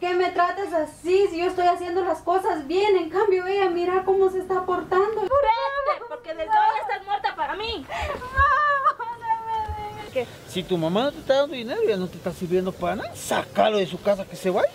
qué me tratas así si yo estoy haciendo las cosas bien? En cambio ella, mira cómo se está portando. ¡Vete! Porque desde hoy estás muerta para mí. ¿Qué? Si tu mamá no te está dando dinero, ya no te está sirviendo para nada, sácalo de su casa que se vaya.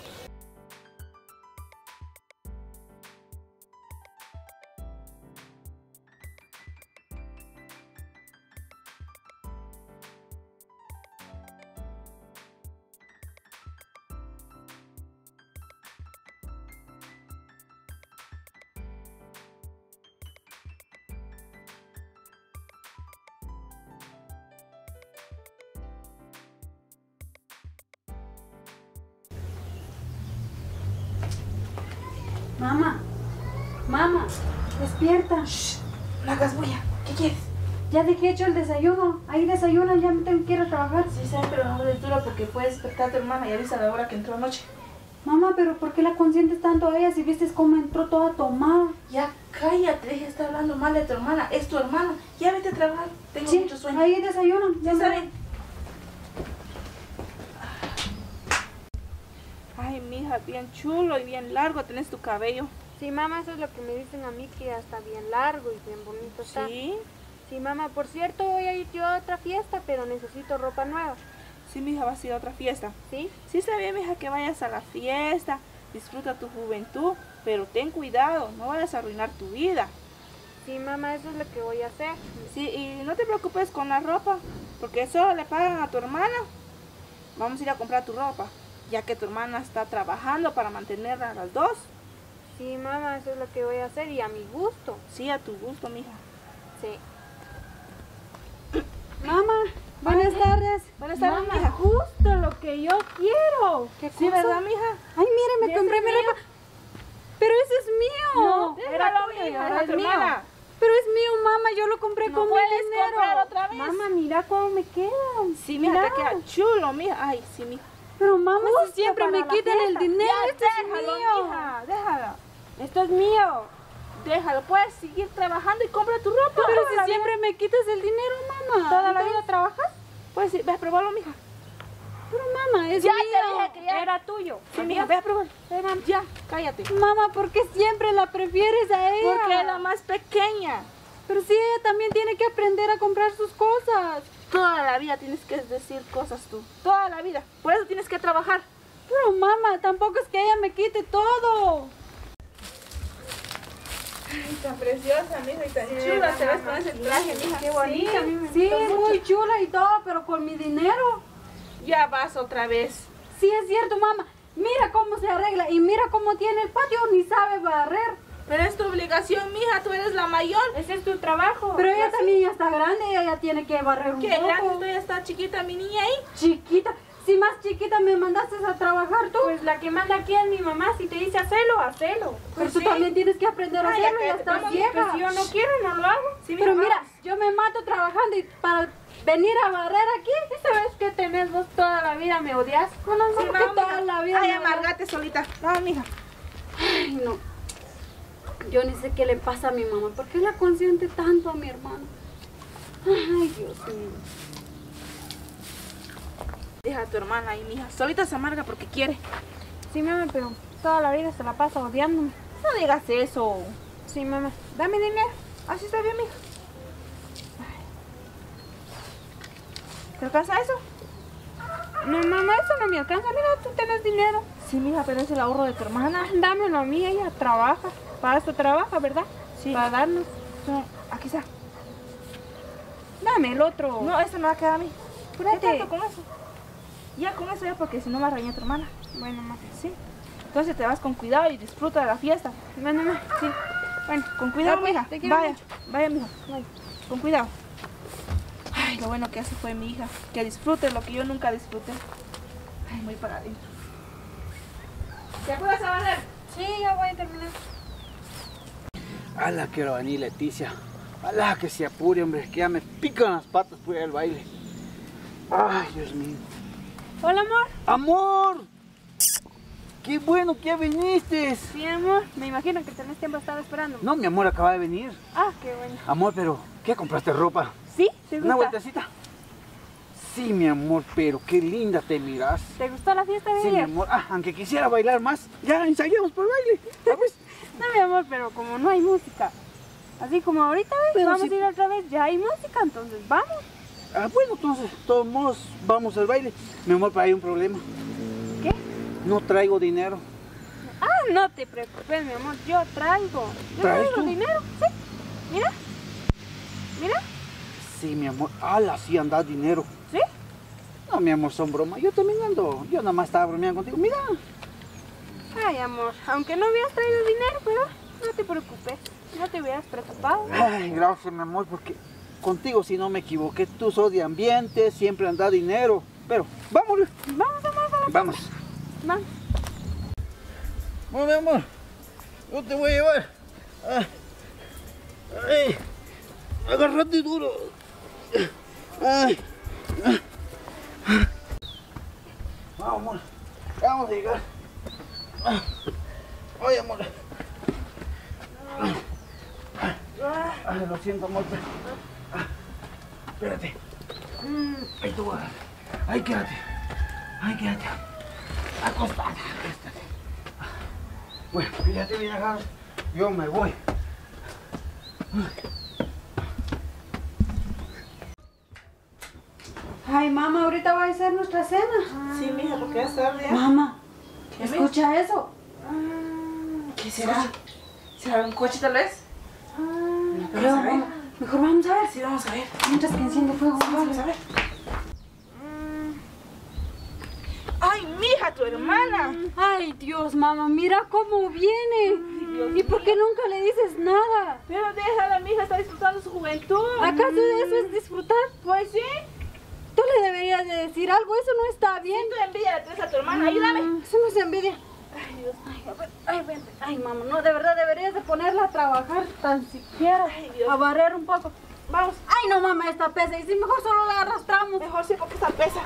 Mamá, mamá, despierta. Shh, no hagas bulla. ¿Qué quieres? Ya dejé hecho el desayuno. Ahí desayunan, ya me tengo que ir a trabajar. Sí, sabes, pero no es duro porque puede despertar a tu hermana y avisa a la hora que entró anoche. Mamá, pero ¿por qué la consientes tanto a ella si viste cómo entró toda tomada? Ya cállate, deja de estar hablando mal de tu hermana. Es tu hermana. Ya vete a trabajar. Tengo Sí, mucho sueño. ahí desayunan. Ya está bien. Ay, mija, bien chulo y bien largo tenés tu cabello. Sí, mamá, eso es lo que me dicen a mí, que ya está bien largo y bien bonito está. ¿Sí? Sí, mamá, por cierto, voy a ir yo a otra fiesta, pero necesito ropa nueva. Sí, mija, vas a ir a otra fiesta. ¿Sí? Sí, está bien, mija, que vayas a la fiesta. Disfruta tu juventud, pero ten cuidado, no vayas a arruinar tu vida. Sí, mamá, eso es lo que voy a hacer. Sí, y no te preocupes con la ropa, porque eso le pagan a tu hermana. Vamos a ir a comprar tu ropa, ya que tu hermana está trabajando para mantenerla a las dos. Sí, mamá, eso es lo que voy a hacer y a mi gusto. Sí, a tu gusto, mija. Sí. Mamá, buenas tardes. Buenas tardes, Mamá, mija. justo lo que yo quiero. ¿Qué Sí, cosa? ¿verdad, mija? Ay, mire, me ¿Ese compré es mi mío? ropa. Pero ese es mío. No, Déjalo, era tuyo, mija, ahora es es tu mío. hermana. Pero es mío, mamá. Yo lo compré No con mi puedes dinero. comprar otra vez. Mamá, mira cómo me quedan. Sí, mija, Mira. te queda chulo, mija. Ay, sí, mija. Pero mamá, si Justo siempre para me la quitan el fiesta. dinero. Ya, Este es déjalo, mío. mija, déjalo. Esto es mío. Déjalo, puedes seguir trabajando y compra tu ropa. Pero Toda si la siempre me quitas el dinero, mamá. ¿Toda la vida trabajas? Puedes ir, ve a probarlo, mija. Pero mamá, es Ya mío. te dije que ya. Era tuyo. Sí, mija, ve a probarlo. Ya, cállate. Mamá, ¿por qué siempre la prefieres a ella? Porque es la más pequeña. Pero si ella también tiene que aprender a comprar sus cosas. Toda la vida tienes que decir cosas tú. Toda la vida. Por eso tienes que trabajar. Pero mamá, tampoco es que ella me quite todo. Ay, tan preciosa, mija, y tan chula. Te ves con ese traje, mija. Qué bonita, a mí me Sí, gustó muy mucho. chula y todo, pero con mi dinero. Ya vas otra vez. Sí, es cierto, mamá. Mira cómo se arregla y mira cómo tiene el patio, ni sabe barrer. Pero es tu obligación, mija. Tú eres la mayor. Ese es tu trabajo. Pero ella también ya está grande, ella ya tiene que barrer un Qué poco. grande, tú ya está chiquita, mi niña ahí. Chiquita, si más chiquita me mandaste a trabajar tú. Pues la que manda aquí es mi mamá. Si te dice hacelo, hacelo. Pero Pues tú sí. también tienes que aprender a Ay, hacerlo, ya ya cállate, estás vamos, vieja. Pues si yo no quiero, no lo hago. Sí, mija, Pero mira, vamos. yo me mato trabajando y para venir a barrer aquí. ¿Sabes que tenés vos toda la vida? ¿Me odias? No, no, Sí, no, que vamos, toda mija. la vida. Ay, me- amargate solita. Vamos, mija. Ay, no. Yo ni sé qué le pasa a mi mamá. ¿Por qué la consiente tanto a mi hermano? Ay, Dios mío. Deja a tu hermana ahí, mija. Solita se amarga porque quiere. Sí, mamá, pero toda la vida se la pasa odiándome. No digas eso. Sí, mamá. Dame dinero. Así está bien, mija. ¿Te alcanza eso? No, mamá, eso no me alcanza. Mira, tú tienes dinero. Sí, mija, pero es el ahorro de tu hermana. Dámelo a mí, ella trabaja. Para eso trabaja, ¿verdad? Sí. Para darnos. No, aquí está. Dame el otro. No, eso me va a quedar a mí. ¿Qué Apúrate. tanto con eso? Ya con eso ya, porque si no me araña tu hermana. Bueno, mamá. Sí. Entonces te vas con cuidado y disfruta de la fiesta. Bueno, mamá. Sí. Bueno, con cuidado, Ya, pues, mija. te quiero Vaya, mucho. vaya, mija. Vaya. Con cuidado. Ay, lo bueno que hace fue mi hija. Que disfrute lo que yo nunca disfruté. Ay, muy para adentro. ¿Te acuerdas a barrer? Sí, ya voy a terminar. Ala, quiero venir, Leticia. Ala, que se apure, hombre, que ya me pican las patas por ir al baile. Ay, Dios mío. Hola, amor. ¡Amor! ¡Qué bueno que ya viniste! Sí, amor. Me imagino que tenés tiempo estar esperando. No, mi amor, acaba de venir. Ah, qué bueno. Amor, pero ¿qué compraste ropa? ¿Sí? ¿Te ¿Una gusta? vueltecita? Sí, mi amor, pero qué linda te miras. ¿Te gustó la fiesta de Sí, mi ayer? amor. Aunque quisiera bailar más, ya ensayamos por baile. ¿Sabes? No, mi amor, pero como no hay música, así como ahorita, ¿ves? Pero Vamos sí. a ir otra vez, ya hay música, entonces vamos. Bueno, entonces, de todos modos, vamos al baile. Mi amor, pero hay un problema. ¿Qué? No traigo dinero. Ah, no te preocupes, mi amor, yo traigo. Yo ¿Traes traigo tú? dinero, sí. Mira. Mira, Sí, mi amor. Ala, sí anda dinero. ¿sí? No, mi amor, son bromas. Yo también ando. Yo nada más estaba bromeando contigo. Mira. Ay, amor, aunque no hubieras traído dinero, pero no te preocupes, no te hubieras preocupado. Ay, gracias, mi amor, porque contigo, si no me equivoqué, tú sos de ambiente, siempre anda dinero. Pero, vámonos. Vamos, amor, Vamos. vamos. Bueno, mi amor, yo te voy a llevar. Ay, agárrate duro. Ay. Vamos, amor. Vamos a llegar. Ay, amor. Ay, lo siento, amor. Espérate. Ahí tú vas. Ahí quédate. Ahí quédate. Acostada. Acostate. Bueno, ya te voy a dejar. Yo me voy. Ay, mamá, ahorita va a ser nuestra cena. Sí, mija, porque ya es tarde. ¿Ya? Mamá, ¿Qué, escucha eso. ¿Qué será? ¿Será un coche tal vez? Creo, Vamos a ver. mamá, mejor vamos a ver. Sí, vamos a ver. Mientras que enciende fuego, Vamos a ver. ¡Ay, mija, tu hermana! Ay, Dios, mamá, mira cómo viene. ¿Y por qué nunca le dices nada? Pero déjala, mija, está disfrutando su juventud. ¿Acaso de eso es disfrutar? Pues sí. Tú le deberías de decir algo, eso no está bien. Siento envidia, le tienes a tu hermana. Ayúdame. Eso no es envidia. Ay, Dios. Ay, vente. Ay, mamá, no, de verdad deberías de ponerla a trabajar tan siquiera. Ay, Dios. A barrer un poco. Vamos. Ay, no, mamá, esta pesa. Y si mejor solo la arrastramos. Mejor sí, porque esta pesa.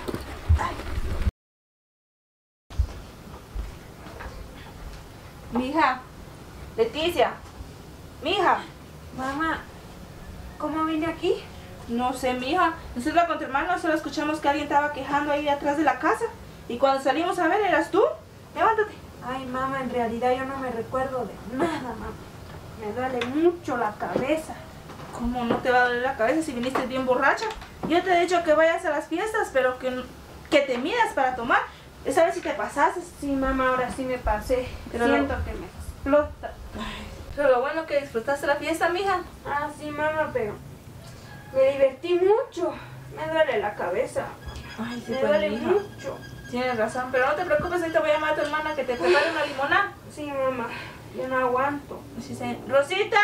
Mija, Leticia, mija. Mamá, ¿cómo vine aquí? No sé, mija. Nosotros con tu hermano solo escuchamos que alguien estaba quejando ahí atrás de la casa. Y cuando salimos a ver, eras tú. Levántate. Ay, mamá, en realidad yo no me recuerdo de nada, mamá. Me duele mucho la cabeza. ¿Cómo no te va a doler la cabeza si viniste bien borracha? Yo te he dicho que vayas a las fiestas, pero que te midas para tomar. Esa vez si te pasaste. Sí, mamá, ahora sí me pasé. Pero Siento que me explota. Pero lo bueno que disfrutaste la fiesta, mija. Ah, sí, mamá, pero me divertí mucho. Me duele la cabeza. Ay, sí, Me pues, duele mija. mucho. Tienes razón, pero no te preocupes, ahorita voy a llamar a tu hermana que te prepare una limonada. Sí, mamá, yo no aguanto. Sí, sí. ¡Rosita!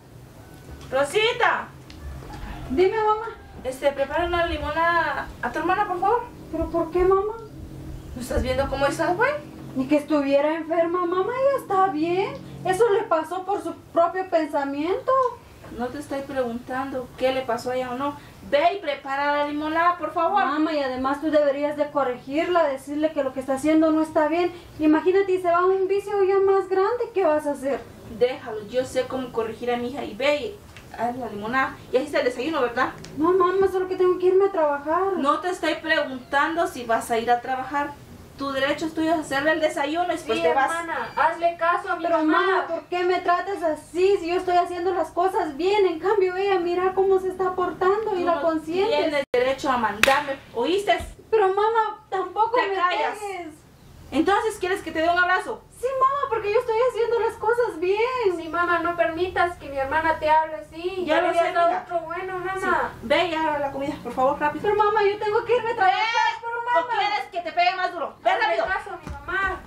¡Rosita! Dime, mamá. Prepara una limonada a tu hermana, por favor. ¿Pero por qué, mamá? ¿No estás viendo cómo está, güey? Ni que estuviera enferma, mamá, ella está bien. Eso le pasó por su propio pensamiento. No te estoy preguntando qué le pasó a ella o no. Ve y prepara la limonada, por favor. Mamá, y además tú deberías de corregirla, decirle que lo que está haciendo no está bien. Imagínate, y se va a un vicio ya más grande, ¿qué vas a hacer? Déjalo, yo sé cómo corregir a mi hija y ve y haz la limonada. Y ahí está el desayuno, ¿verdad? No, mamá, solo que tengo que irme a trabajar. No te estoy preguntando si vas a ir a trabajar. Tu derecho es tuyo hacerle el desayuno y después te vas. hazle caso a mi Pero mamá, ¿por qué me tratas así si yo estoy haciendo las cosas bien? En cambio ella, mira cómo se está portando y Tú la no consientes. tienes derecho a mandarme, ¿oíste? Pero mamá, tampoco Te me callas. pegues. Entonces, ¿quieres que te dé un abrazo? Sí, mamá, porque yo estoy haciendo las cosas bien. Sí, mamá, no permitas que mi hermana te hable así. Ya lo le había sé, dado mija. otro bueno, Sí. mamá. Ve y haga la comida, por favor, rápido. Pero mamá, yo tengo que irme a trabajar. Pero ¿O mamá. quieres que te pegue más duro? Ve Hazle rápido. caso a mi mamá.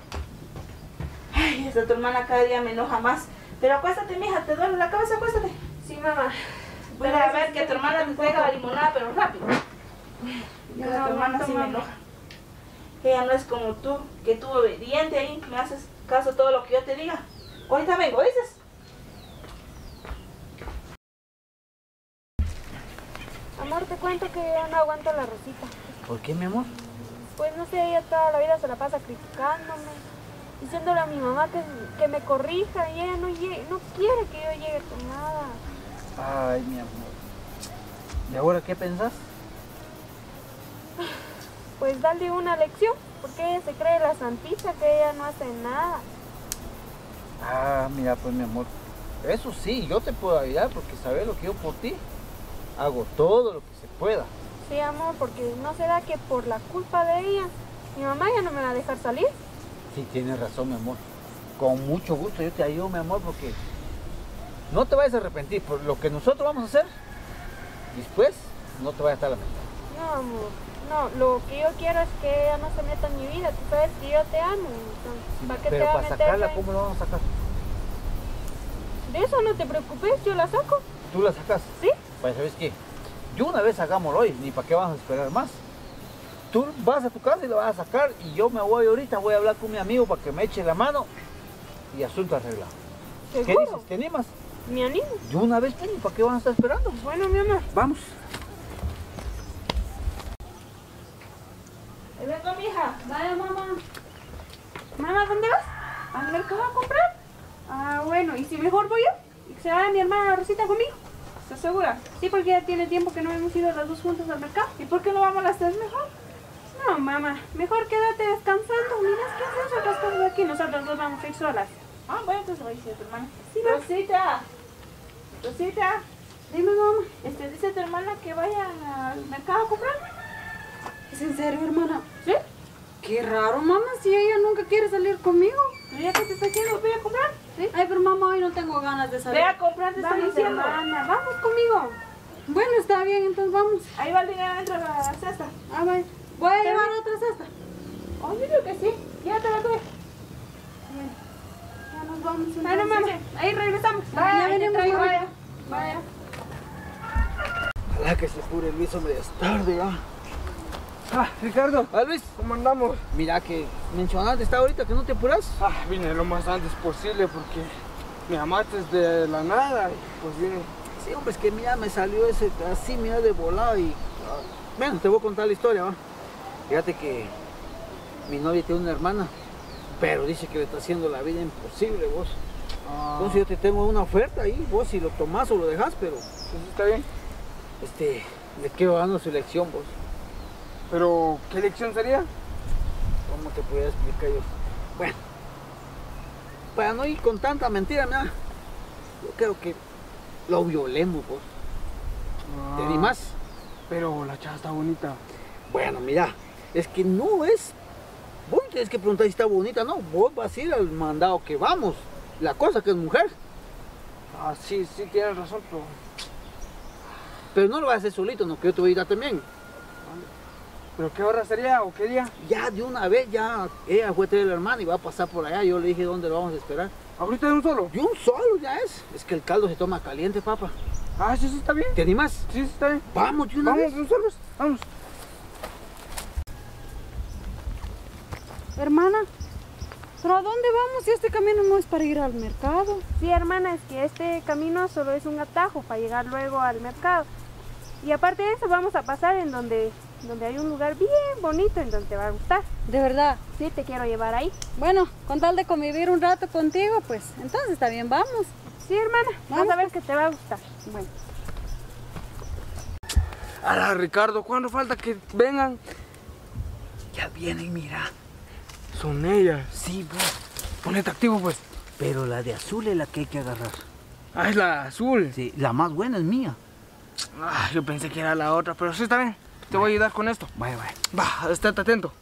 Ay, esta tu hermana cada día me enoja más. Pero acuéstate, mija, te duele la cabeza, acuéstate. Sí, mamá. Voy a ver que tu hermana te traiga la limonada, pero rápido. Yo Que no tu hermana aguanto, sí me mamá. enoja. Ella no es como tú, que tú obediente ahí, me haces caso a todo lo que yo te diga. Ahorita vengo, ¿dices? Amor, te cuento que ya no aguanto a la Rosita. ¿Por qué, mi amor? Pues no sé, ella toda la vida se la pasa criticándome, diciéndole a mi mamá que me corrija y ella no quiere que yo llegue con nada. Ay, mi amor. ¿Y ahora qué pensás? pues darle una lección, porque ella se cree la santita, que ella no hace nada. Ah, mira, pues mi amor, eso sí, yo te puedo ayudar porque sabes lo que yo por ti hago todo lo que se pueda. Sí, amor, porque no será que por la culpa de ella, mi mamá ya no me va a dejar salir. Sí, tienes razón, mi amor. Con mucho gusto yo te ayudo, mi amor, porque no te vayas a arrepentir por lo que nosotros vamos a hacer. Después no te vayas a estar lamentando. No, amor, no, lo que yo quiero es que ella no se meta en mi vida. Tú sabes que yo te amo, entonces, ¿para qué te Pero va a para meter? sacarla, ahí? ¿cómo lo vamos a sacar? De eso no te preocupes, yo la saco. ¿Tú la sacas? ¿Sí? Pues, ¿sabes qué? Yo una vez hagámoslo hoy, ni para qué vamos a esperar más. Tú vas a tu casa y la vas a sacar y yo me voy ahorita, voy a hablar con mi amigo para que me eche la mano y asunto arreglado. ¿Qué ¿Seguro? dices? ¿Te animas? Me animo. Yo una vez, pues, ¿para qué van a estar esperando? Bueno, mi amor. Vamos. Ahí vengo, mija. Vaya, mamá. Mamá, ¿dónde vas? ¿Al mercado a comprar? Ah, bueno, ¿y si mejor voy yo? ¿Y que se vaya mi hermana Rosita conmigo? ¿Estás segura? Sí, porque ya tiene tiempo que no hemos ido las dos juntas al mercado. ¿Y por qué no vamos las tres mejor? No, mamá, mejor quédate descansando. Mira, ¿qué haces otras cosas aquí? Nosotros dos vamos a ir solas. Ah, bueno, entonces voy a decir a tu hermana. Sí, va. Rosita. Rosita. Dime, mamá. Dice tu hermana que vaya al mercado a comprar. ¿Es en serio, hermana? ¿Sí? Qué raro, mamá, si ella nunca quiere salir conmigo. ¿Pero ya que te está diciendo, voy a comprar? ¿Sí? Ay, pero mamá, hoy no tengo ganas de salir. Ve a comprar, te estoy Vamos, diciendo. hermana, vamos conmigo. Bueno, está bien, entonces vamos. Ahí va el dinero dentro de la cesta. Ah, vaya. Voy a llevar otra cesta. Oh, yo digo que sí. Ya te la doy. Ya nos vamos. Bueno, entonces. mamá, ahí regresamos. Vaya, Ya venimos, venimos, mamá. vaya. Vaya. Ojalá que se apure Luis, hombre, es tarde ya. Ah, Ricardo. Ah, Luis. ¿Cómo andamos? Mira que mencionaste está ahorita que no te apuras. Vine lo más antes posible porque me llamaste de la nada y pues vine. Sí, hombre, es que mira, me salió ese así, mira, de volado y... bueno, te voy a contar la historia, ¿va? Fíjate que mi novia tiene una hermana, pero dice que le está haciendo la vida imposible, vos. Entonces yo te tengo una oferta ahí, vos si lo tomás o lo dejás, pero... Pues está bien. le quiero dando su elección, vos. Pero, ¿qué elección sería? ¿Cómo te podría explicar yo? Bueno, para no ir con tanta mentira, mira, yo creo que lo violemos, vos. ¿Te animás? Pero la chava está bonita. Bueno, mira, es que no es... vos tienes que preguntar si está bonita, no. Vos vas a ir al mandado que vamos. La cosa que es mujer. Sí, tienes razón, Pero no lo vas a hacer solito, no, que yo te voy a ir también. pero ¿qué hora sería o qué día? Ya de una vez, ya ella fue a traer a la hermana y va a pasar por allá. Yo le dije dónde lo vamos a esperar. ¿Ahorita de un solo? Y un solo ya es. Es que el caldo se toma caliente, papá. Sí, está bien. ¿Te animas? Sí, está bien. Vamos de una Vamos vez. de un solo. Vamos. Hermana, ¿pero a dónde vamos si este camino no es para ir al mercado? Sí, hermana, es que este camino solo es un atajo para llegar luego al mercado. Y aparte de eso, vamos a pasar en donde hay un lugar bien bonito en donde te va a gustar. De verdad. Sí, te quiero llevar ahí. Bueno, con tal de convivir un rato contigo, pues entonces está bien, vamos. Sí, hermana, vas Vamos. a ver que te va a gustar. Bueno. Ricardo, ¿cuándo falta que vengan? Ya vienen, mira. Son ellas. Sí, vos. Ponete activo, pues. Pero la de azul es la que hay que agarrar. Es la azul. Sí, la más buena es mía. Yo pensé que era la otra, pero sí está bien. Te voy a ayudar con esto. Vaya, vaya. Va, estate atento.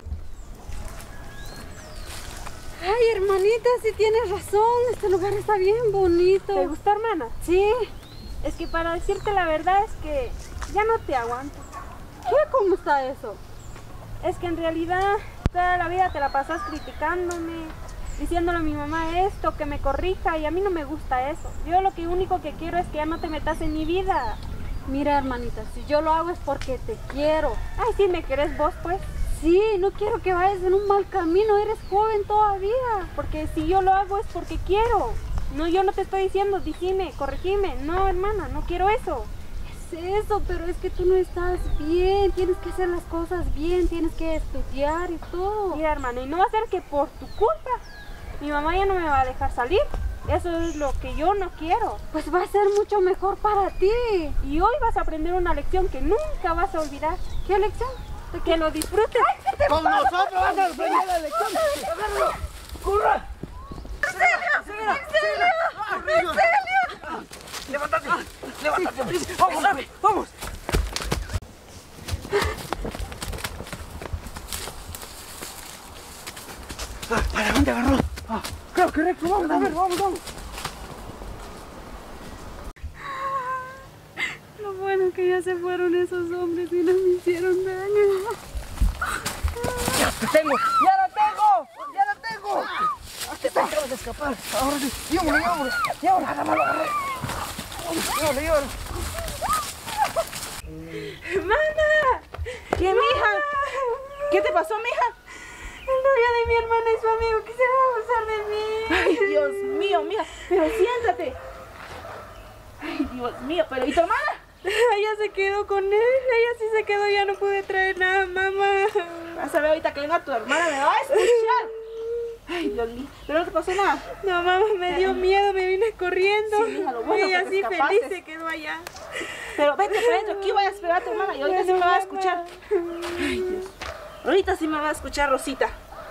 Ay, hermanita, sí tienes razón. Este lugar está bien bonito. ¿Te gusta, hermana? Sí. Es que para decirte la verdad es que ya no te aguanto. ¿Qué? ¿Cómo está eso? Es que en realidad toda la vida te la pasas criticándome, diciéndole a mi mamá esto, que me corrija, y a mí no me gusta eso. Yo lo único que quiero es que ya no te metas en mi vida. Mira, hermanita, si yo lo hago es porque te quiero. Ay, sí, me querés vos, pues. Sí, no quiero que vayas en un mal camino, eres joven todavía. Porque si yo lo hago es porque quiero. No, yo no te estoy diciendo, dijime, corregime. No, hermana, no quiero eso. Es eso, pero es que tú no estás bien, tienes que hacer las cosas bien, tienes que estudiar y todo. Mira, hermana, y no va a ser que por tu culpa mi mamá ya no me va a dejar salir. Eso es lo que yo no quiero. Pues va a ser mucho mejor para ti. Y hoy vas a aprender una lección que nunca vas a olvidar. ¿Qué lección? Que lo disfrutes. Con nosotros vas a aprender la lección. Agárralo. ¡Corra! ¡Auxilio! ¡Levántate! ¡Levántate! ¡Vamos, Ave! ¡Vamos! ¿Para dónde agarró? Creo que recto. Vamos, a ver, vamos. Lo bueno que ya se fueron esos hombres y no me hicieron daño. ¡Ya lo tengo! Aquí está, acabas de escapar. Ahora sí, llévalo. Nada más lo agarré. Llévalo. ¡Mana! ¿Qué, mija? ¿Qué te pasó, mija? El novio de mi hermana y su amigo quisieron abusar de mí. Ay, Dios mío, mija. Pero siéntate. Ay, Dios mío, pero ¿y tu hermana? Ella se quedó con él. Ella sí se quedó, ya no pude traer nada, mamá. Vas a ver ahorita que venga tu hermana, me va a escuchar. Ay, Dios mío, pero no te pasó nada. No, mamá, me dio miedo, me vine corriendo. Sí, mija, lo bueno ella que te sí escapaste. feliz se quedó allá. Pero vete para adentro, aquí voy a esperar a tu hermana y ahorita sí me va a escuchar. Ay, Dios. Ahorita sí me va a escuchar Rosita.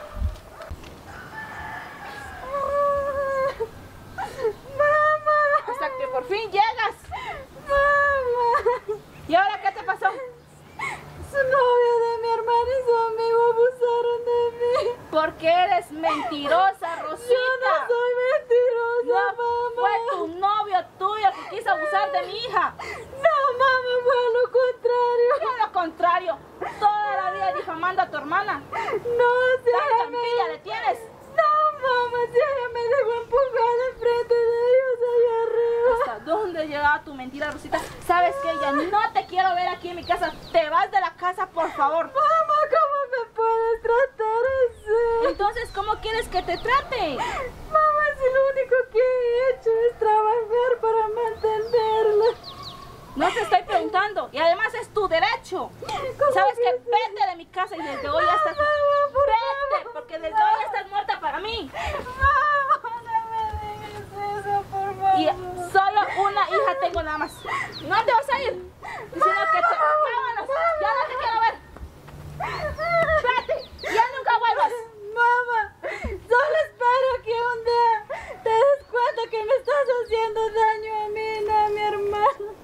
Mamá. Hasta que por fin llegas. Mamá. ¿Y ahora qué te pasó? Su novio de mi hermana y su amigo abusaron de mí. Porque eres mentirosa, Rosita. Yo no soy mentirosa, No, mamá. fue tu novio tuyo que quiso abusar de mi hija. No, mamá, fue a lo contrario. Por lo contrario, toda la vida difamando a tu hermana. No, si ¿Tanta ella envidia le tienes? No, mamá, si ella me dejó empujada enfrente de ellos allá arriba. ¿Hasta dónde llegaba tu mentira, Rosita? ¿Sabes que ya no te quiero ver aquí en mi casa? Te vas de la casa, por favor. Mamá, ¿cómo me puedes tratar así? Entonces, ¿cómo quieres que te trate? Mamá, si lo único que he hecho es trabajar para mantenerla. No te estoy preguntando. Y además es tu derecho. ¿Sabes qué? Vete de mi casa y desde hoy ya estás... Vete, porque desde hoy ya estás muerta para mí. Mamá, no me digas eso, por favor. Y solo una hija tengo nada más. No te vas a ir. Diciendo que te... Vámonos. Ya no te quiero ver. Vete. Ya nunca vuelvas. Mamá, solo espero que un día te des cuenta que me estás haciendo daño a mí y no a mi hermano.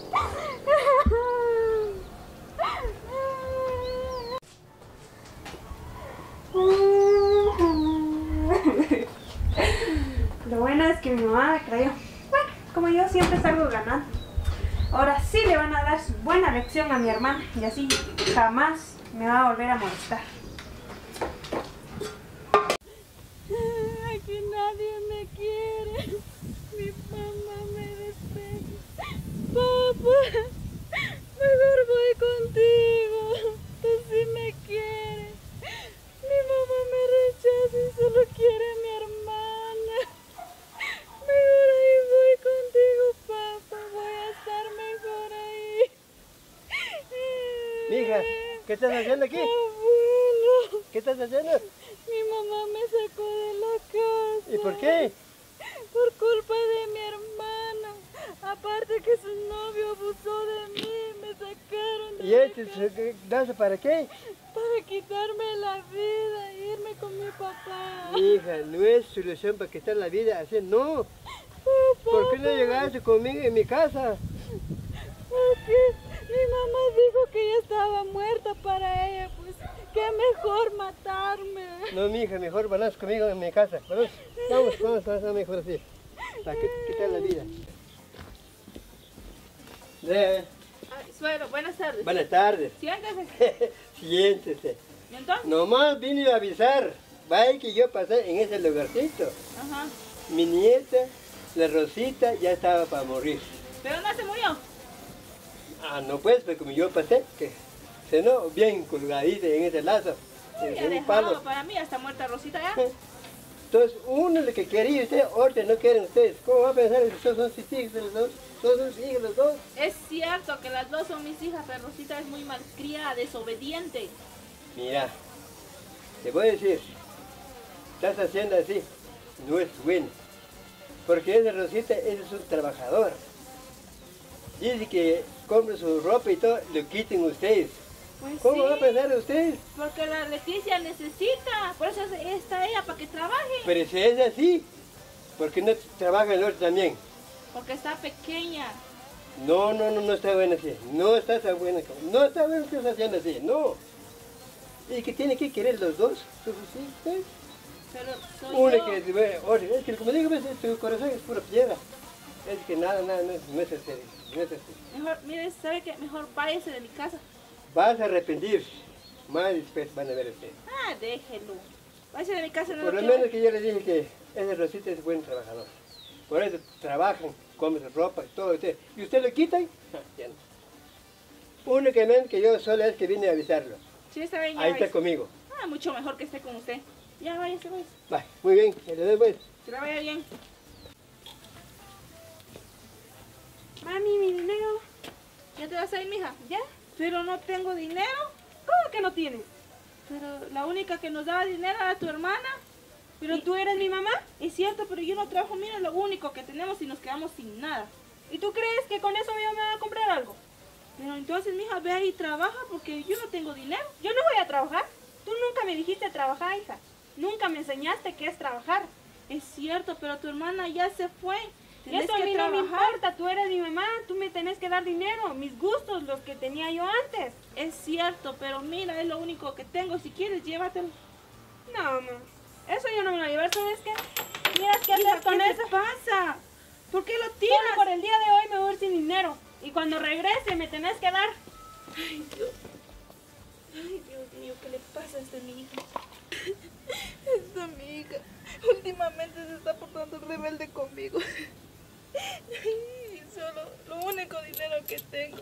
Lo bueno es que mi mamá me creyó. Bueno, como yo siempre salgo ganando. Ahora sí le van a dar su buena lección a mi hermana y así jamás me va a volver a molestar. Aquí nadie me quiere. Mi mamá me desprecia. Papá, mejor voy contigo. Tú sí me quieres. Mi mamá me rechaza y solo quiere a mi hermana. Mejor ahí voy contigo, papá. Voy a estar mejor ahí. Mija, ¿qué estás haciendo aquí? Abuelo, ¿Qué estás haciendo? mi mamá me sacó de la casa. ¿Y por qué? Por culpa de mi hermana. Aparte que su novio abusó de mí, me sacaron de ¿Y mi este dazo para qué? para quitarme la vida e irme con mi papá. Hija, no es solución para quitar la vida así, no. ¿Por qué no llegaste conmigo en mi casa? Porque mi mamá dijo que ya estaba muerta para ella, pues qué mejor matarme. No, mija, mejor vamos conmigo en mi casa. Vamos, mejor así. Para quitar la vida. Ay, suegro, buenas tardes. Buenas tardes. Siéntese. Siéntese. ¿Y entonces? Nomás vine a avisar. Vaya que yo pasé en ese lugarcito. Ajá. Mi nieta, la Rosita, ya estaba para morir. ¿Pero no se murió? Ah, no pues, pero como yo pasé, que se no, bien colgadita en ese lazo. Ya En un dejado palo. para mí, hasta muerta Rosita ya. Entonces, uno es lo que quería usted, otro no quieren ustedes. ¿Cómo va a pensar que todos son sus hijos los dos? Todos son sus hijos los dos. Es cierto que las dos son mis hijas, pero Rosita es muy malcriada, desobediente. Mira, te voy a decir, estás haciendo así, no es bueno. Porque esa Rosita es un trabajador. Dice que compre su ropa y todo, lo quiten ustedes. Pues ¿Cómo va a sí, pensar usted? porque la Leticia necesita, por eso está ella, para que trabaje. Pero si es así, ¿por qué no trabaja el otro también? Porque está pequeña. No, no está bueno así. No está tan bueno. No está bueno que estás haciendo así, no. Y que tiene que querer los dos. Sí, Pero soy uno yo. que, bueno, otro, es que como digo, pues, tu corazón es pura piedra. Es que nada, no es así. No es así. Mejor, mire, ¿sabe qué? Mejor váyase de mi casa. Vas a arrepentirse. Más después van a ver ustedes. Ah, déjelo. Váyase de mi casa. No Por lo menos que yo les dije que ese Rosita es buen trabajador. Por eso trabajan, comen su ropa y todo. Y usted lo quitan, ya no. Únicamente que yo solo es que vine a avisarlo. Sí, está bien, ya Ahí está váyase. conmigo. Ah, mucho mejor que esté con usted. Ya váyase, váyase. Va, muy bien, le doy pues. Que la vaya bien. Mami, mi dinero. ¿Ya te vas a ir, mija? ¿Ya? Pero no tengo dinero. ¿Cómo que no tienes? Pero la única que nos daba dinero era tu hermana. ¿Pero tú eres mi mamá? Es cierto, pero yo no trabajo. Mira lo único que tenemos y nos quedamos sin nada. ¿Y tú crees que con eso yo me voy a comprar algo? Pero entonces, mija, ve ahí y trabaja porque yo no tengo dinero. Yo no voy a trabajar. Tú nunca me dijiste trabajar, hija. Nunca me enseñaste qué es trabajar. Es cierto, pero tu hermana ya se fue. Y Tenés eso a que mí no me trabajar. importa. Tú eres mi mamá. Tú me tenés que dar dinero. Mis gustos, los que tenía yo antes. Es cierto, pero mira, es lo único que tengo. Si quieres, llévatelo. No, mamá. Eso yo no me lo voy a llevar. ¿Sabes qué? Miras qué Hija, hacer con ¿qué eso. te pasa? ¿Por qué lo Solo tiras? por el día de hoy me voy a ir sin dinero. Y cuando regrese me tenés que dar. Ay, Dios. Ay, Dios mío, ¿qué le pasa a esta mi hija? Esta mi hija últimamente se está portando rebelde conmigo. Y solo lo único dinero que tengo.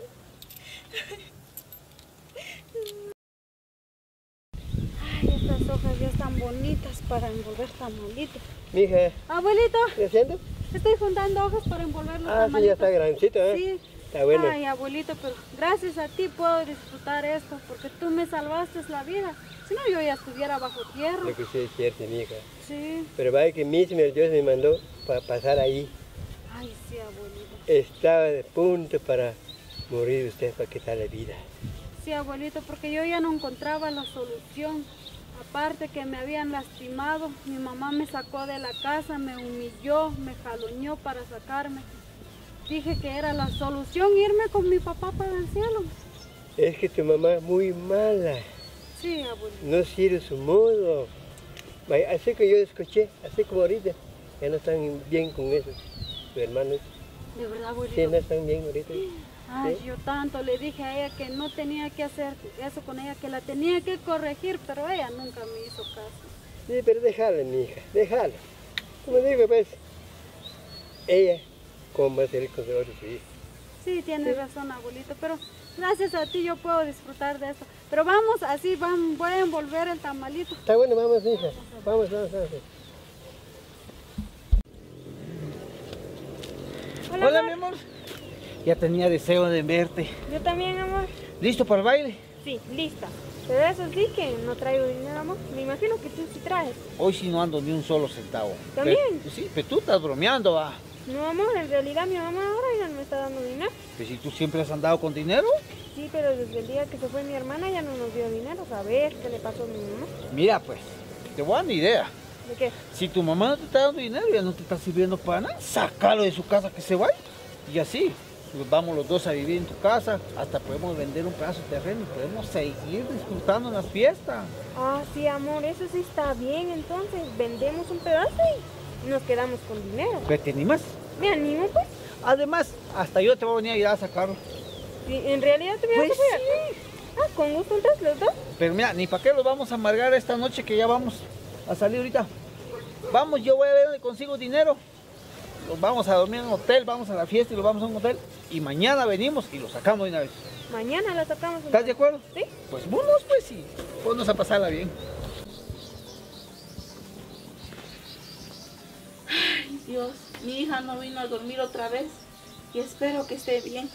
Ay, estas hojas ya están bonitas para envolver tamalitos. Mija, Abuelito, ¿qué haciendo? estoy juntando hojas para envolver los Ah, sí, tamalitos. ya está grandecito, ¿eh? Sí. Está bueno. Ay, abuelito, pero gracias a ti puedo disfrutar esto, porque tú me salvaste la vida. Si no, yo ya estuviera bajo tierra. Lo que usted es cierto, mija. Sí. Pero vaya que mismo Dios me mandó para pasar ahí. Ay, sí, abuelito. Estaba de punto para morir usted para quitarle vida. Sí, abuelito, porque yo ya no encontraba la solución. Aparte que me habían lastimado, mi mamá me sacó de la casa, me humilló, me jaloneó para sacarme. Dije que era la solución irme con mi papá para el cielo. Es que tu mamá es muy mala. Sí, abuelito. No sirve su modo. Vaya, así que yo escuché, así como ahorita, ya no están bien con eso. Sus hermanos, De verdad, sí, abuelito. no están bien ahorita. Ay, Sí. yo tanto le dije a ella que no tenía que hacer eso con ella, que la tenía que corregir, pero ella nunca me hizo caso. Sí, pero déjala, mi hija, déjala. Como digo, pues, ella, ¿cómo va a ser con su otro hijo? Sí, tienes razón, abuelito, pero gracias a ti yo puedo disfrutar de esto. Pero vamos, así voy a envolver el tamalito. Está bueno, vamos, hija. Vamos. Hola, mi amor. Ya tenía deseo de verte. Yo también, amor. ¿Listo para el baile? Sí, lista. Pero eso sí que no traigo dinero, amor. Me imagino que tú sí traes. Hoy sí no ando ni un solo centavo. ¿También? Sí, pero tú estás bromeando, va. No, amor, en realidad mi mamá ahora ya no me está dando dinero. Que si tú siempre has andado con dinero. Sí, pero desde el día que se fue mi hermana ya no nos dio dinero. A ver qué le pasó a mi mamá. Mira, pues, te voy a dar una idea. ¿De qué? Si tu mamá no te está dando dinero, ya no te está sirviendo para nada, sácalo de su casa que se vaya. Y así, pues vamos los dos a vivir en tu casa, hasta podemos vender un pedazo de terreno y podemos seguir disfrutando en las fiestas. Ah, sí, amor, eso sí está bien. Entonces, vendemos un pedazo y nos quedamos con dinero. ¿Pero te animas? ¿Me animo, pues? Además, hasta yo te voy a venir a ayudar a sacarlo. Sí, ¿en realidad te voy a Pues apoyar? sí. Ah, con gusto entonces los dos. Pero mira, ni para qué los vamos a amargar esta noche que ya vamos a salir ahorita. Vamos, yo voy a ver dónde consigo dinero. Los vamos a dormir en un hotel, vamos a la fiesta y los vamos a un hotel. Y mañana venimos y los sacamos de una vez. Mañana la sacamos. ¿Estás de acuerdo? Sí. Pues vámonos, pues sí. Ponnos a pasarla bien. Ay, Dios, mi hija no vino a dormir otra vez y espero que esté bien.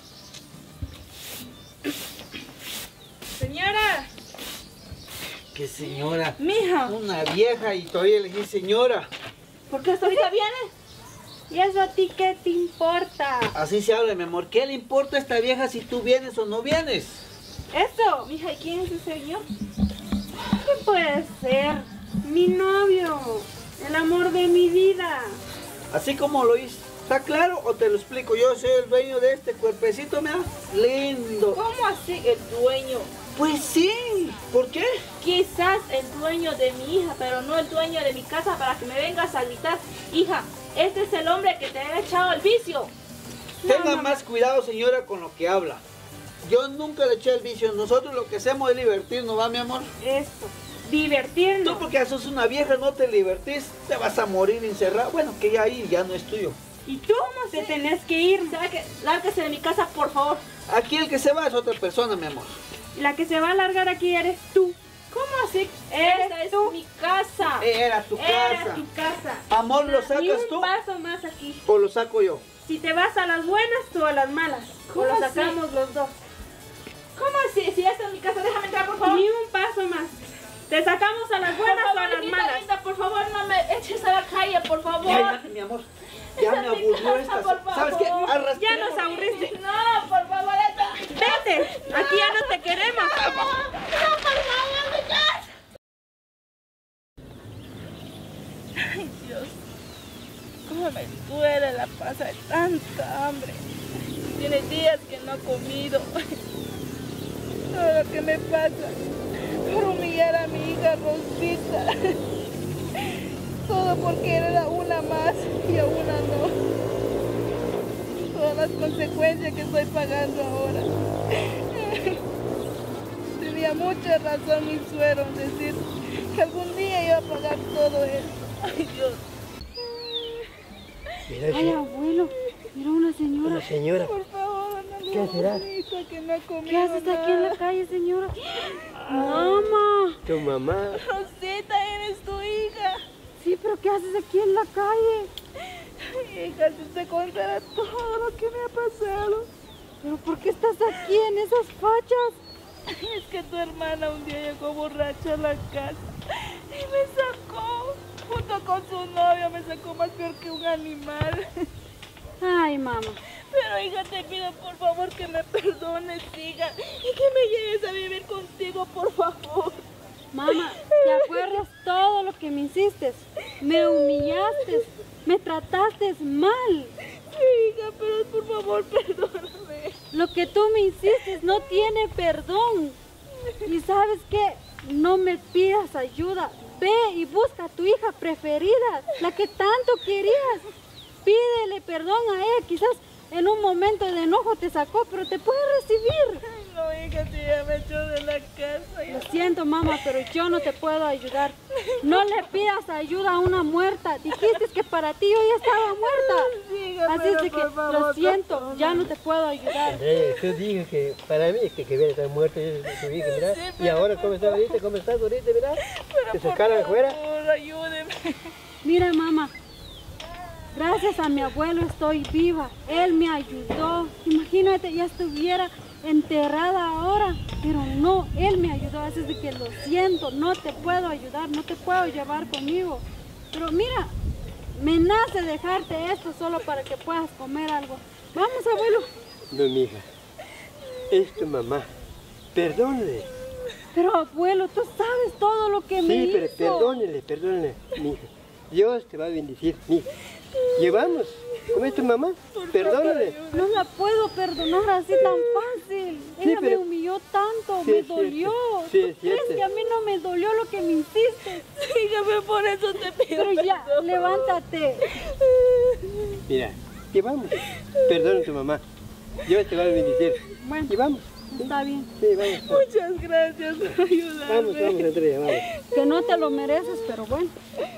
Señora, ¿Qué señora? mija, Una vieja y todavía le dije señora. ¿por qué hasta ahorita viene? ¿Y eso a ti qué te importa? Así se habla, mi amor. ¿Qué le importa a esta vieja si tú vienes o no vienes? Eso. Mija, ¿y quién es ese señor? ¿Qué puede ser? Mi novio. El amor de mi vida. Así como lo hice. ¿Está claro o te lo explico? Yo soy el dueño de este cuerpecito, mira. Lindo. ¿Cómo así el dueño? Pues sí. ¿Por qué? Quizás el dueño de mi hija, pero no el dueño de mi casa para que me vengas a gritar. Hija, este es el hombre que te ha echado el vicio. Tenga más cuidado, señora, con lo que habla. Yo nunca le eché el vicio. Nosotros lo que hacemos es divertirnos, ¿va, mi amor? Eso. Divertirnos. Tú porque sos una vieja, no te divertís, te vas a morir encerrado. Bueno, que ya ahí ya no es tuyo. ¿Y tú? Te tenés que ir. ¿Sabe qué? Lárguese de mi casa, por favor. Aquí el que se va es otra persona, mi amor. La que se va a largar aquí eres tú. ¿Cómo así? Eres Esta es tú. mi casa. Era tu Era casa. tu casa. Amor, ¿lo Ni sacas un tú paso más aquí. o lo saco yo? Si te vas a las buenas, tú a las malas. O ¿Cómo lo así? sacamos los dos. ¿Cómo así? Si esta es mi casa, déjame entrar, por favor. Ni un paso más. Te sacamos a las buenas Por o a favor, las hijita malas. linda, por favor, no me eches a la calle, por favor. Cállate, mi amor. Ya me aburrió esta. Por favor. ¿Sabes qué? Ya nos aburriste. No, por favor, esta. Vete. Aquí ya no te queremos. No, por favor, mi casa. Ay, Dios. Cómo me duele la panza de tanta hambre. Tiene días que no he comido. Todo lo que me pasa por humillar a mi hija Rosita. Todo porque era una más y a una no. Todas las consecuencias que estoy pagando ahora. Tenía mucha razón mi suero en decir que algún día iba a pagar todo eso. Ay, Dios. Mira, Ay, abuelo, mira una señora. una señora. Por favor, no me ¿Qué será? bonita, que no he comido ¿Qué haces aquí en la nada. calle, señora? Mamá. Tu mamá. Rosita, eres tu hija. Sí, pero ¿qué haces aquí en la calle? Hija, si te contara todo lo que me ha pasado. ¿Pero por qué estás aquí en esas fachas? Es que tu hermana un día llegó borracha a la casa y me sacó, junto con su novio, me sacó más peor que un animal. Ay, mamá. Pero hija, te pido por favor que me perdones, hija, y que me lleves a vivir contigo, por favor. Mamá, ¿te acuerdas todo lo que me hiciste? Me humillaste, me trataste mal. Sí, hija, pero por favor, perdóname. Lo que tú me hiciste no tiene perdón. Y sabes qué, no me pidas ayuda. Ve y busca a tu hija preferida, la que tanto querías. Pídele perdón a ella, quizás en un momento de enojo te sacó, pero te puede recibir. Ay, no, hija, si ya me echó de la casa. Lo siento, mamá, pero yo no te puedo ayudar. No le pidas ayuda a una muerta. Dijiste que para ti yo ya estaba muerta. Sí, hija, Así pero es de que por favor, lo siento, perdóname. ya no te puedo ayudar. Andrea, tú dices que para mí que viene estar muerto y es tu hija, mira. Sí, Y pero ahora, por ¿cómo estás ahorita? ¿Cómo estás ahorita, mira? Pero ¿Te por sacaron afuera? favor, ayúdeme. Mira, mamá, gracias a mi abuelo estoy viva. Él me ayudó. Imagínate, ya estuviera enterrada ahora. Pero no, él me ayudó. Así es de que lo siento, no te puedo ayudar, no te puedo llevar conmigo. Pero mira, me nace dejarte esto solo para que puedas comer algo. Vamos, abuelo. No, mija. Es tu mamá. Perdónale. Pero abuelo, tú sabes todo lo que me Sí, pero hizo. perdónale, mija. Dios te va a bendecir, mija. Llevamos. ¿Cómo es tu mamá? Perdónale. No la puedo perdonar así tan fácil. Sí, Ella me pero- humilló tanto, Sí, me es cierto. dolió. Sí, ¿Tú es crees cierto. que a mí no me dolió lo que me hiciste? Dígame, por eso te pido Pero ya, perdón. levántate. Mira, llevamos. Perdona a tu mamá. Dios te va a bendecir. Bueno, Llevamos. está bien. Sí, vamos. Muchas gracias por ayudarme. Vamos, Andrea, vamos. Que no te lo mereces, pero bueno.